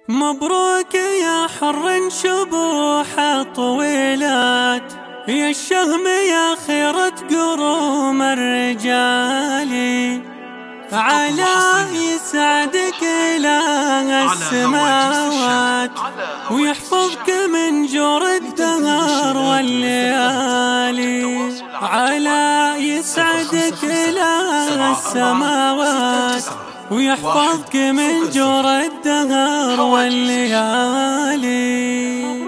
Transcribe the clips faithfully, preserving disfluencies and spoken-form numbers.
مبروك يا حر شبوح طويلات، يا الشهم يا خيرة قروم الرجال، على يسعدك إله السماوات ويحفظك من جور الدهر والليالي، على يسعدك إله السماوات ويحفظك من جور الدهر والليالي.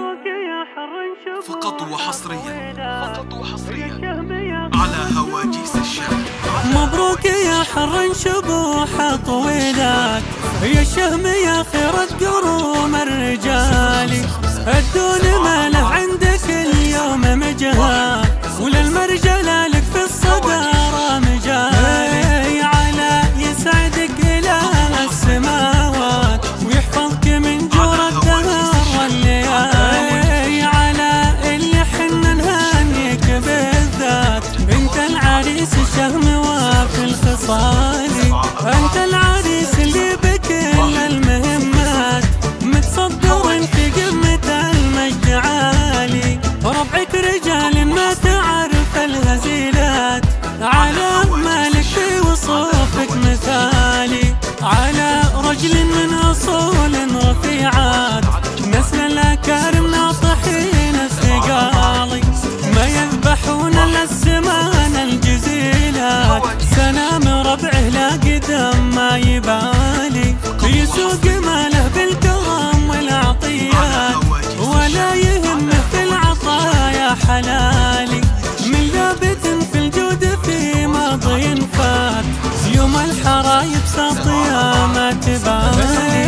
فقط وحصريا فقط وحصريا على هواجيس الشهم. مبروك يا حر شبوح طويلات، يا الشهم يا خيرة قروم الرجال، الدون ما له عندك اليوم مجهال، وللمرجلة لك في الصدارة مجال، على يسعدك إله السماوات ويحفظك من جور الدهر والليالي، على اللي حنا نهنيك بالذات، انت العريس الشهم وفي الخصال، انت العريس اللي بكل المهمات متصدر في قمة المجد عالي، ربعك رجال ما تعرف الهزيلات، على مالك في وصوفك مثالي، على رجل من أصول رفيعات، نسل الأكارم ناطحين الثقالي، ما يذبحون إلا السمان الجزيلات، سلام ربعه لا قدم ما يبالي، يسوق ماله بالكرم والعطيات، ولا يهمه في العطايا حلالي، من ثابت في الجود في ماضي فات، يوم الحرايب ساطية ما تبالي.